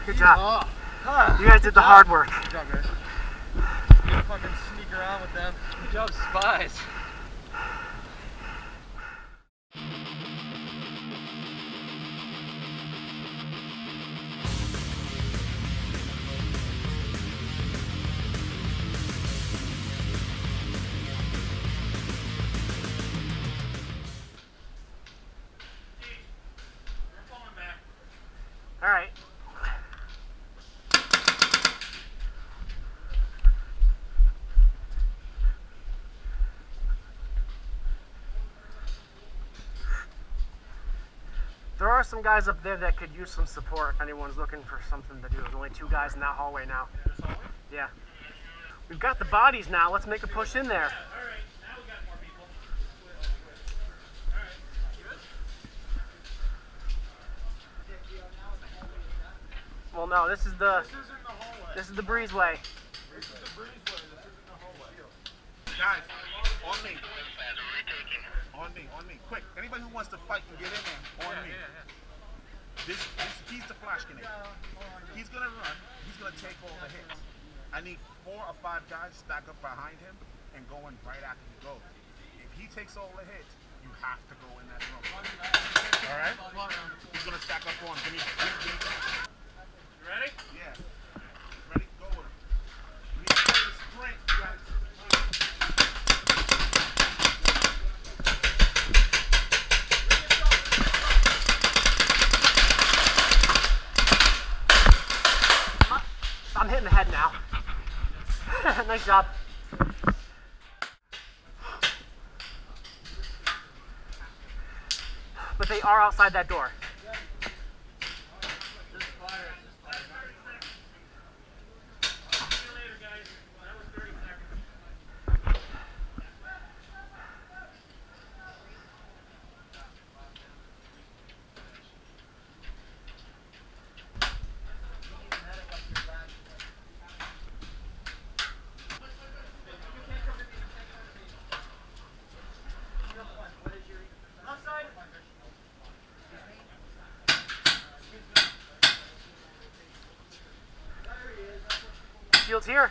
Good job. You guys did the hard work. Good job, guys. You fucking sneak around with them. Good job, spies. All right. There are some guys up there that could use some support if anyone's looking for something to do. There's only 2 guys in that hallway now. Yeah. We've got the bodies now. Let's make a push in there. Well, no, this is the breezeway. This is the breezeway. This isn't the hallway. Guys, on me. On me. Quick. Anybody who wants to fight can get in there. On me. He's the flash grenade. He's gonna run. He's gonna take all the hits. I need 4 or 5 guys stack up behind him and go in right after he goes. If he takes all the hits, you have to go in that room. All right? He's gonna stack up on him. Give me. Ready? Yeah. Ready? Go with him. We need to play the sprint, guys. I'm hitting the head now. Nice job. But they are outside that door. Shield's here.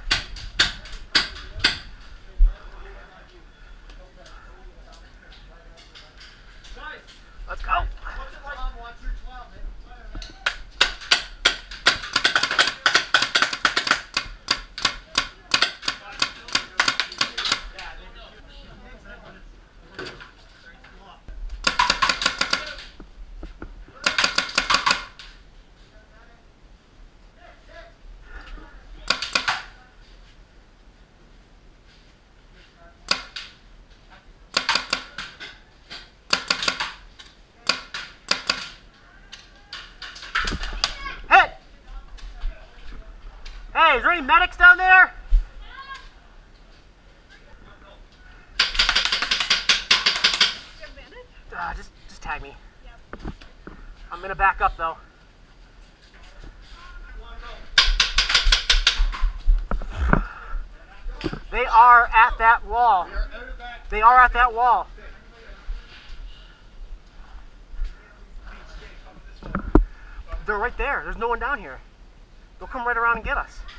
Let's go. Hey, is there any medics down there? Just tag me. Yep. I'm gonna back up though. They are at that wall. They are at that wall. They're right there. There's no one down here. They'll come right around and get us.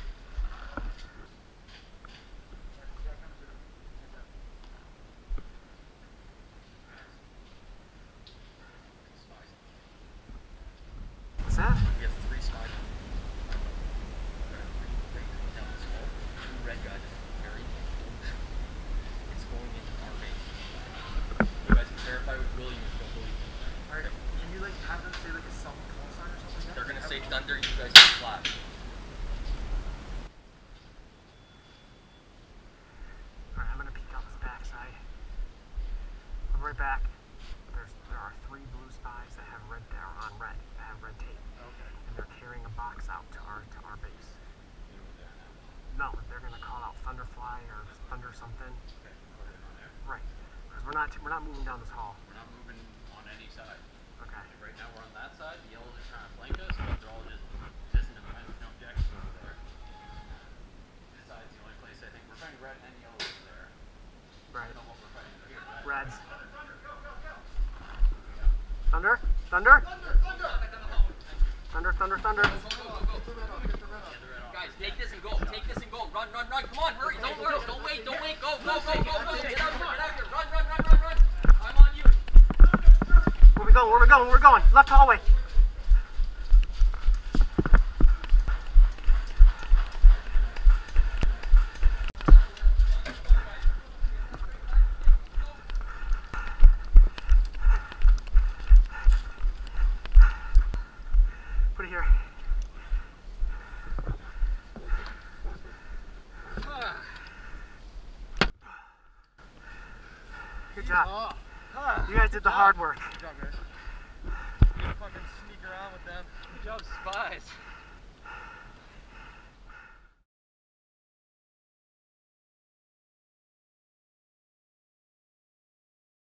What's that? We have 3 spies. Down this hall. 2 red guys. Very close. It's going into our base. You guys can verify with William if you don't believe me. Alright, can you like have them say like a call sign or something like that? They're gonna say thunder, you guys can flash. Alright, I'm gonna peek out this backside. I'm right back. There are 3 blue spies that have red tape. Okay. And they're carrying a box out to our base. No, they're gonna call out Thunderfly or Thunder something. Okay, put it on there. Right. Because we're not moving down this hall. We're not moving on any side. Okay. Like right now we're on that side, the yellows are trying to flank us, but they're all just independent, no objections over there. This side's the only place I think we're fighting red and yellow over there. Right. I don't know what we're fighting here. Reds. Thunder? Thunder? Thunder, thunder, thunder. guys, take this and go. Take this and go. Run. Come on, hurry. Don't worry. Don't wait. Go. Get out here. Get out here. Run. I'm on you. Where we going? Left hallway. Put it here. Good job. You guys did the hard work. Good job, guys. You fucking sneak around with them. Good job, spies.